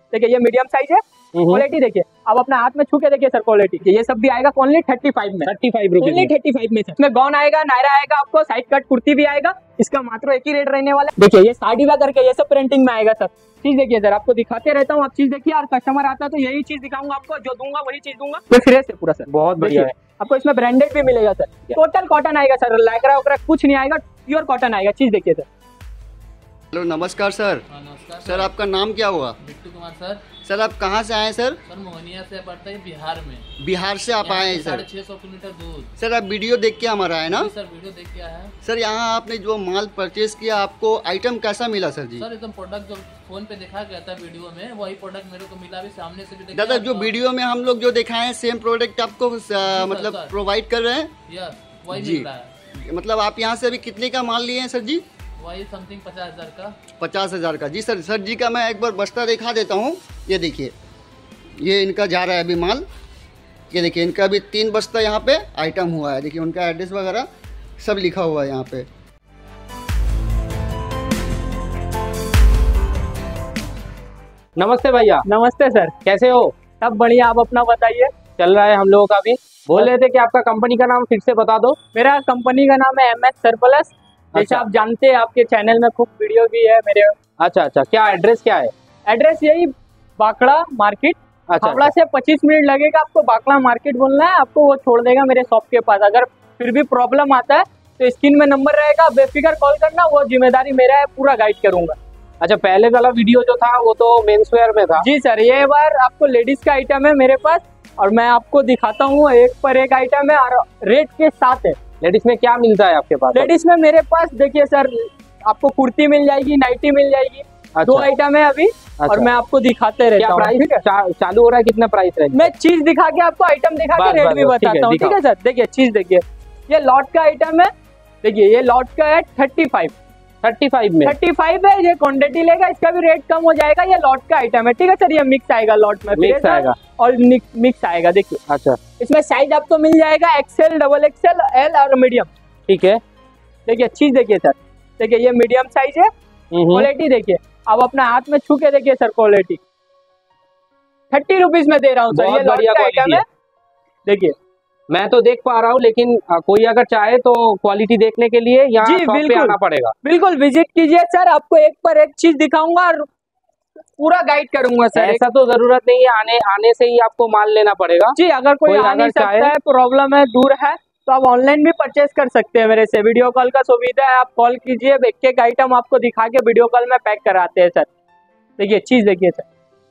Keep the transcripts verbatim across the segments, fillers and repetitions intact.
देखिए ये medium size है, क्वालिटी देखिए, अब अपना हाथ में छू के देखिए सर क्वालिटी, ये सब भी आएगा ओनली थर्टी फाइव में, thirty five rupees only thirty five में सर। इसमें गाउन आएगा, नायरा आएगा, आपको साइड कट कुर्ती भी आएगा, इसका मात्र एक ही रेट रहने वाला है। देखिए ये साड़ी बा करके ये सब प्रिंटिंग में आएगा सर। चीज देखिए सर, आपको दिखाते रहता हूँ, आप चीज देखिए, और कस्टमर आता है तो यही चीज दिखाऊंगा आपको, जो दूंगा वही चीज दूंगा। तो फ्रेश है पूरा सर, बहुत बढ़िया है। आपको इसमें ब्रांडेड भी मिलेगा सर, टोटल कॉटन आएगा सर, लैकरा वगैरह कुछ नहीं आएगा, प्योर कॉटन आएगा। चीज देखिए सर। हेलो नमस्कार सर। नमस्कार सर आपका नाम क्या हुआ? बिट्टू कुमार सर। सर आप कहाँ से आए हैं सर? सर मोहनिया से पड़ता है बिहार में। बिहार से आप आए हैं सर? साढ़े छः सौ किलोमीटर दूर। सर आप वीडियो देख के हमारा है ना? सर वीडियो देख के आया है। सर यहाँ आपने जो माल परचेज किया, आपको आइटम कैसा मिला सर जी? सर एकदम प्रोडक्ट जो फोन पे देखा गया था वीडियो में, वही प्रोडक्ट मेरे को मिला भी, सामने से भी देखा। दादा जो वीडियो में हम लोग जो दिखाए हैं सेम प्रोडक्ट आपको आ, मतलब प्रोवाइड कर रहे हैं? यस वही जी। मिल रहा है। मतलब आप यहाँ से अभी कितने का माल लिए हैं सर जी? वही समथिंग पचास हजार का। पचास हजार का जी सर। सर जी का मैं एक बार बस्ता दिखा देता हूँ। ये देखिए, ये इनका जा रहा है अभी माल। ये देखिए इनका अभी तीन बस्ता यहाँ पे आइटम हुआ है। देखिए उनका एड्रेस वगैरह सब लिखा हुआ है यहाँ पे। नमस्ते भैया। नमस्ते सर, कैसे हो? सब बढ़िया, आप अपना बताइए। चल रहा है हम लोगों का भी। बोल रहे थे कि आपका कंपनी का नाम फिर से बता दो। मेरा कंपनी का नाम है एम एस सरप्लस। जैसे अच्छा। आप जानते हैं, आपके चैनल में खूब वीडियो भी है मेरे। अच्छा अच्छा, क्या एड्रेस क्या है? एड्रेस यही बाकड़ा मार्केट। अच्छा, हावड़ा से पच्चीस मिनट लगेगा आपको, बाकड़ा मार्केट बोलना है, आपको वो छोड़ देगा मेरे शॉप के पास। अगर फिर भी प्रॉब्लम आता है तो स्क्रीन में नंबर रहेगा, बेफिक्र कॉल करना, वो जिम्मेदारी मेरा है, पूरा गाइड करूंगा। अच्छा, पहले वाला वीडियो जो था वो तो मेंस वेयर में था। जी सर, ये बार आपको लेडीज का आइटम है मेरे पास, और मैं आपको दिखाता हूँ, एक पर एक आइटम है और रेट के साथ है। लेडीज में क्या मिलता है आपके पास? लेडीज में मेरे पास देखिए सर, आपको कुर्ती मिल जाएगी, नाइटी मिल जाएगी। अच्छा। दो आइटम है अभी। अच्छा। और मैं आपको दिखाते रहता हूँ। प्राइस चा, चालू हो रहा है? कितना प्राइस रहेगा? मैं चीज दिखा के आपको आइटम दिखा के रेट भी बताता हूँ, ठीक है सर। देखिए चीज देखिए, ये लॉट का आइटम है। देखिए ये लॉट का है थर्टी फाइव थर्टी फाइव में थर्टी फाइव है। ये क्वांटिटी लेगा, इसका भी रेट कम हो जाएगा। ये लॉट का आइटम है, ठीक है सर। ये मिक्स आएगा, लॉट में मिक्स आएगा और मिक्स आएगा। देखिए अच्छा, इसमें साइज आपको मिल जाएगा एक्सेल, डबल एक्सेल, एल और मीडियम, ठीक है। देखिए चीज देखिए सर, देखिए ये मीडियम साइज है। क्वालिटी देखिए, अब अपना हाथ में छू के देखिए सर, क्वालिटी थर्टी रुपीज में दे रहा हूँ सर। ये लॉट का आइटम है। देखिए मैं तो देख पा रहा हूँ, लेकिन कोई अगर चाहे तो क्वालिटी देखने के लिए यहाँ शॉप पे आना पड़ेगा। बिल्कुल विजिट कीजिए सर, आपको एक पर एक चीज दिखाऊंगा और पूरा गाइड करूंगा सर। ऐसा तो जरूरत नहीं है, आने आने से ही आपको माल लेना पड़ेगा जी। अगर कोई, कोई आ नहीं सकता है, प्रॉब्लम है, दूर है, तो आप ऑनलाइन भी परचेज कर सकते हैं मेरे से। वीडियो कॉल का सुविधा है, आप कॉल कीजिए, एक एक आइटम आपको दिखा के वीडियो कॉल में पैक कराते हैं सर। देखिए चीज देखिए सर,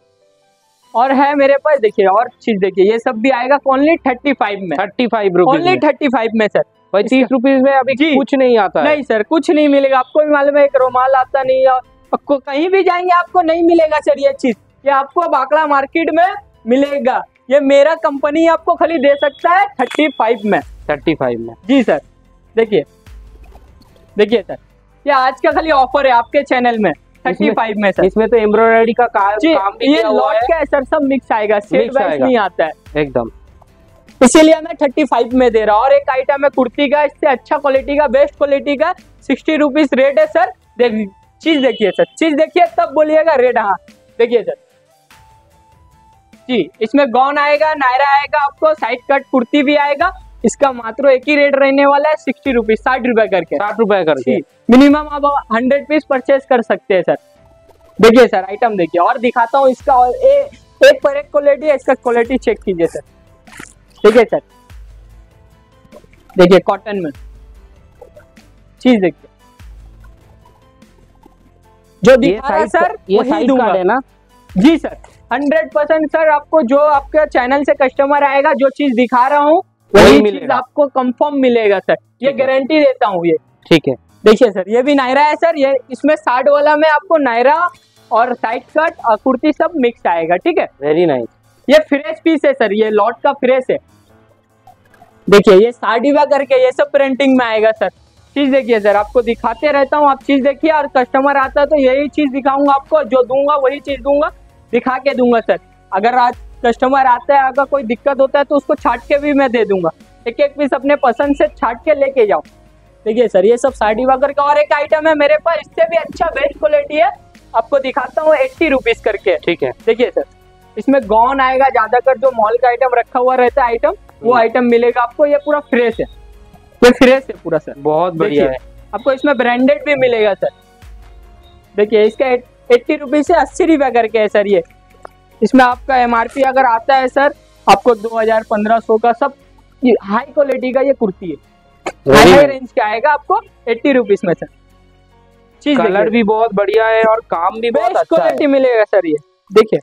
और है मेरे पास। देखिए और चीज देखिए, ये सब भी आएगा ओनली थर्टी फाइव में thirty five rupees only thirty five में सर। पच्चीस रुपीज में अभी कुछ नहीं आता है। नहीं सर, कुछ नहीं मिलेगा। आपको भी मालूम है, एक रुमाल आता नहीं है, आपको कहीं भी जाएंगे आपको नहीं मिलेगा सर। ये चीज ये आपको बाकड़ा मार्केट में मिलेगा। ये मेरा कंपनी आपको खाली दे सकता है थर्टी फाइव में थर्टी फाइव में जी सर। देखिए देखिए सर, ये आज का खाली ऑफर है आपके चैनल में थर्टी फाइव में सर। इसमें तो एम्ब्रॉयडरी का काम, जी, काम भी ये किया हुआ लॉट का है सर, सब मिक्स आएगा, सेट वाइज नहीं आता है एकदम, इसीलिए मैं थर्टी फाइव में दे रहा हूँ। और एक आइटम है कुर्ती का, इससे अच्छा क्वालिटी का, बेस्ट क्वालिटी का, सिक्सटी रुपीज रेट है सर। देख चीज देखिए सर, चीज देखिए तब बोलिएगा रेट। हाँ देखिए सर जी, इसमें गाउन आएगा, नायरा आएगा, आपको साइड कट कुर्ती भी आएगा। इसका मात्र एक ही रेट रहने वाला है, सिक्सटी रुपीज, साठ रुपए करके साठ रुपए करके। मिनिमम आप हंड्रेड पीस परचेज कर सकते हैं सर। देखिए सर आइटम देखिए, और दिखाता हूँ इसका, और ए, एक पर एक क्वालिटी है, इसका क्वालिटी चेक कीजिए सर। देखिए सर, देखिए कॉटन में चीज देखिए, जो दिखा रहा है सर ये वही दूंगा है ना? जी सर, हंड्रेड परसेंट सर। आपको जो आपके चैनल से कस्टमर आएगा, जो चीज दिखा रहा हूँ वही चीज आपको कंफर्म मिलेगा सर। ये गारंटी देता हूँ। ये ठीक है। देखिए सर, ये भी नायरा है सर। ये इसमें साठ वाला में आपको नायरा और साइड कट और कुर्ती सब मिक्स आएगा, ठीक है। Very nice. ये फ्रेश पीस है सर, ये लॉट का फ्रेश है। देखिए ये साड़ी बा करके ये सब प्रिंटिंग में आएगा सर। चीज देखिए सर, आपको दिखाते रहता हूँ, आप चीज देखिए, और कस्टमर आता है तो यही चीज दिखाऊंगा आपको, जो दूंगा वही चीज दूंगा, दिखा के दूंगा सर। अगर आज कस्टमर आता है, अगर कोई दिक्कत होता है तो उसको छाट के भी मैं दे दूंगा। एक एक पीस अपने पसंद से छाट के लेके जाओ। देखिए सर, ये सब साड़ी वगैरह का। और एक आइटम है मेरे पास, इससे भी अच्छा बेस्ट क्वालिटी है, आपको दिखाता हूँ एट्टी रुपीज करके। ठीक है, देखिए सर, इसमें गॉन आएगा, ज्यादातर जो मॉल का आइटम रखा हुआ रहता है आइटम, वो आइटम मिलेगा आपको। ये पूरा फ्रेश है, ये फ्रेश है पूरा सर, बहुत बढ़िया है। आपको इसमें ब्रांडेड भी मिलेगा सर। देखिए इसका एट्टी रुपीज से अस्सी रुपया करके है सर। ये इसमें आपका एमआरपी अगर आता है सर आपको दो हजार पंद्रह सौ का, सब हाई क्वालिटी का ये कुर्ती है, हाई हाई रेंज का आएगा आपको एट्टी रुपीज में सर। चीज कलर भी बहुत बढ़िया है और काम भी बहुत अच्छा क्वालिटी मिलेगा सर। ये देखिए,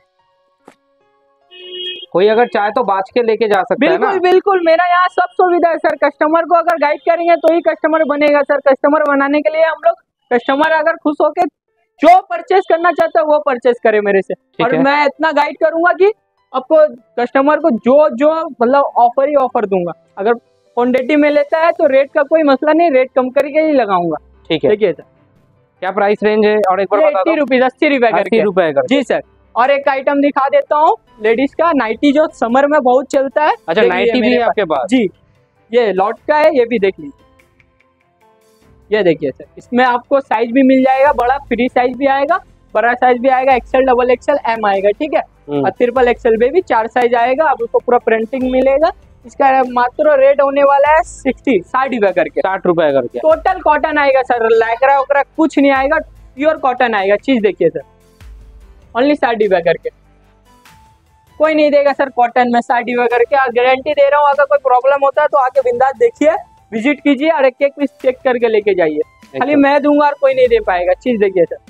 कोई अगर चाहे तो बाज के लेके जा सकता है ना। बिल्कुल बिल्कुल, मेरा यहाँ सब सुविधा है सर। कस्टमर को अगर गाइड करेंगे तो ही कस्टमर बनेगा सर। कस्टमर बनाने के लिए हम लोग, कस्टमर अगर खुश होके जो परचेस करना चाहता है वो परचेस करे मेरे से, और मैं इतना गाइड करूंगा कि आपको कस्टमर को जो जो मतलब ऑफर ही ऑफर दूंगा। अगर क्वांटिटी में लेता है तो रेट का कोई मसला नहीं, रेट कम करके ही लगाऊंगा। ठीक है, देखिए सर क्या प्राइस रेंज है और एक बार बता दो। अस्सी रुपीज अस्सी रुपए करके रुपए कर। जी सर। और एक आइटम दिखा देता हूँ लेडीज का, नाइटी जो समर में बहुत चलता है। अच्छा, नाइटी भी है आपके पास? जी, ये लॉट का है, ये भी देख लीजिए। ये देखिए सर, इसमें आपको साइज भी मिल जाएगा, बड़ा फ्री साइज भी आएगा, बड़ा साइज भी आएगा, एक्सएल, डबल एक्सएल, एम आएगा। ठीक है, और ट्रिपल एक्सएल में भी चार साइज आएगा। अब उसको पूरा प्रिंटिंग मिलेगा। इसका मात्र रेट होने वाला है सिक्सटी साठ रुपए करके, साठ रुपए करके। टोटल कॉटन आएगा सर, लैकरा वैकरा कुछ नहीं आएगा, प्योर कॉटन आएगा। चीज देखिए सर, ओनली साठ रुपए करके, कोई नहीं देगा सर कॉटन में साठ रुपए करके। गारंटी दे रहा हूँ, अगर कोई प्रॉब्लम होता है तो आके बिंदास देखिए, विजिट कीजिए और एक एक पीस चेक करके लेके जाइए। खाली मैं दूंगा और कोई नहीं दे पाएगा। चीज देखिए सर,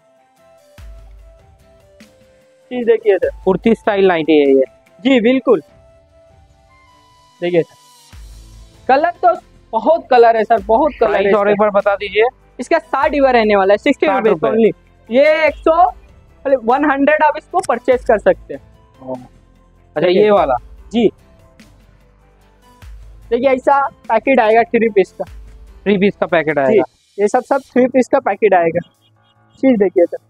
चीज देखिए सर, कुर्ती स्टाइल नाइटी है ये। जी बिल्कुल, देखिए सर, कलर तो बहुत कलर है सर, बहुत कलर है। और एक बार बता दीजिए। इसका साठ रुपए रहने वाला है, सिक्सटी रुपीज ओनली। ये एक सौ वन हंड्रेड आप इसको परचेज कर सकते हैं। अच्छा, ये वाला जी, देखिए ऐसा पैकेट आएगा थ्री पीस का, थ्री पीस का पैकेट आएगा। ये सब सब थ्री पीस का पैकेट आएगा। चीज देखिए सर,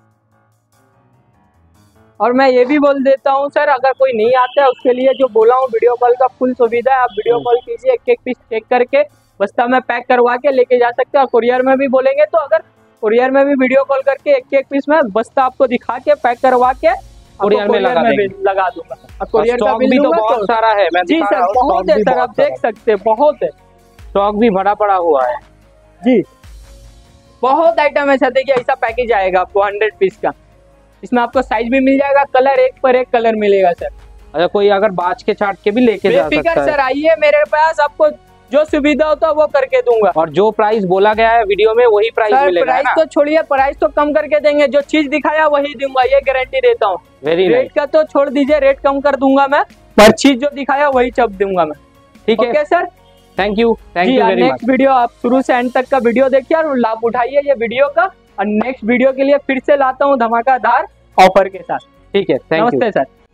और मैं ये भी बोल देता हूँ सर, अगर कोई नहीं आता है उसके लिए जो बोला हूँ वीडियो कॉल का फुल सुविधा है। आप वीडियो कॉल कीजिए, एक एक पीस चेक करके बस्ता में पैक करवा के लेके जा सकते हैं। कुरियर में भी बोलेंगे तो अगर कुरियर में भी वीडियो कॉल करके एक एक पीस में बस्ता आपको दिखा के पैक करवा के कुरियर में लगा में लगा दूंगा। और कुरियर का बिल भी तो बहुत सारा है। मैं जी सर, बहुत है सर, आप देख सकते हैं, बहुत है। स्टॉक भी भरा पड़ा हुआ है जी, बहुत आइटम है सर। देखिए ऐसा पैकेज आएगा आपको हंड्रेड पीस का, इसमें आपको साइज भी मिल जाएगा, कलर एक पर एक कलर मिलेगा सर। अच्छा, कोई अगर बाज के छाट के भी लेके जा सकता है। सर आइए मेरे पास, आपको जो सुविधा होता है वो करके दूंगा। और जो प्राइस बोला गया है वीडियो में वही प्राइस मिलेगा। प्राइस तो छोड़िए, प्राइस तो कम करके देंगे, जो चीज दिखाया वही दूंगा, ये गारंटी देता हूँ। रेट का तो छोड़ दीजिए, रेट कम कर दूंगा मैं, पर चीज जो दिखाया वही चप दूंगा मैं। ठीक है sir, thank you, thank you very much. Next video आप शुरू से एंड तक का वीडियो देखिए और लाभ उठाइए ये वीडियो का। और नेक्स्ट वीडियो के लिए फिर से लाता हूँ धमाकेदार ऑफर के साथ। ठीक है, थैंक यू, नमस्ते सर।